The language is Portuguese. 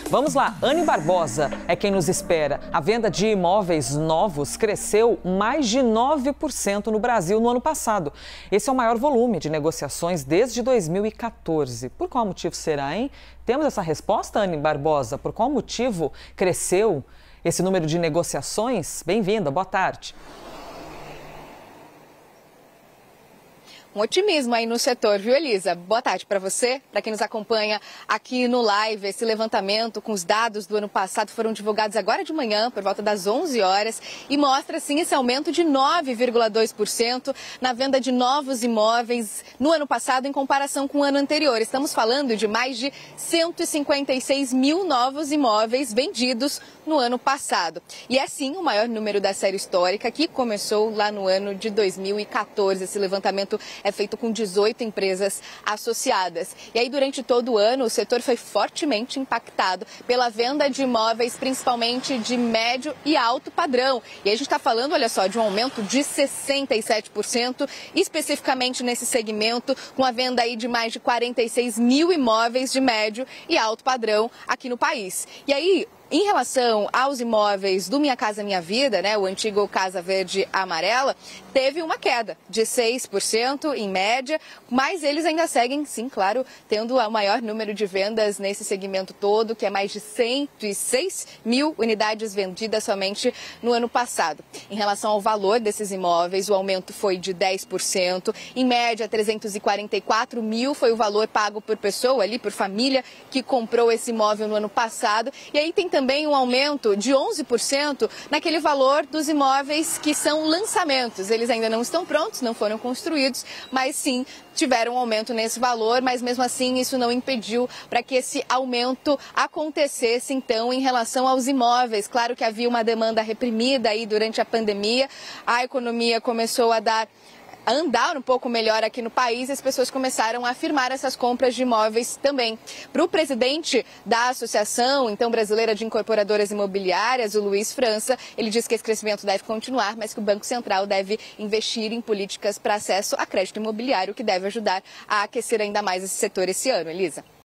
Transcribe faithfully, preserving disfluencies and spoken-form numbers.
Vamos lá, Anne Barbosa é quem nos espera. A venda de imóveis novos cresceu mais de nove por cento no Brasil no ano passado. Esse é o maior volume de negociações desde dois mil e quatorze. Por qual motivo será, hein? Temos essa resposta, Anne Barbosa? Por qual motivo cresceu esse número de negociações? Bem-vinda, boa tarde. Um otimismo aí no setor, viu, Elisa? Boa tarde para você, para quem nos acompanha aqui no live. Esse levantamento com os dados do ano passado foram divulgados agora de manhã, por volta das onze horas, e mostra, sim, esse aumento de nove vírgula dois por cento na venda de novos imóveis no ano passado em comparação com o ano anterior. Estamos falando de mais de cento e cinquenta e seis mil novos imóveis vendidos no ano passado. E é, sim, o maior número da série histórica, que começou lá no ano de dois mil e quatorze. Esse levantamento é feito com dezoito empresas associadas. E aí, durante todo o ano, o setor foi fortemente impactado pela venda de imóveis, principalmente de médio e alto padrão. E aí a gente está falando, olha só, de um aumento de sessenta e sete por cento, especificamente nesse segmento, com a venda aí de mais de quarenta e seis mil imóveis de médio e alto padrão aqui no país. E aí, em relação aos imóveis do Minha Casa Minha Vida, né, o antigo Casa Verde Amarela, teve uma queda de seis por cento em média, mas eles ainda seguem, sim, claro, tendo o maior número de vendas nesse segmento todo, que é mais de cento e seis mil unidades vendidas somente no ano passado. Em relação ao valor desses imóveis, o aumento foi de dez por cento, em média trezentos e quarenta e quatro mil foi o valor pago por pessoa, ali por família, que comprou esse imóvel no ano passado, e aí tem também um aumento de onze por cento naquele valor dos imóveis que são lançamentos. Eles ainda não estão prontos, não foram construídos, mas sim tiveram um aumento nesse valor, mas mesmo assim isso não impediu para que esse aumento acontecesse então em relação aos imóveis. Claro que havia uma demanda reprimida aí durante a pandemia, a economia começou a dar a andar um pouco melhor aqui no país, as pessoas começaram a firmar essas compras de imóveis também. Para o presidente da Associação, então, Brasileira de Incorporadoras Imobiliárias, o Luiz França, ele diz que esse crescimento deve continuar, mas que o Banco Central deve investir em políticas para acesso a crédito imobiliário, que deve ajudar a aquecer ainda mais esse setor esse ano. Elisa.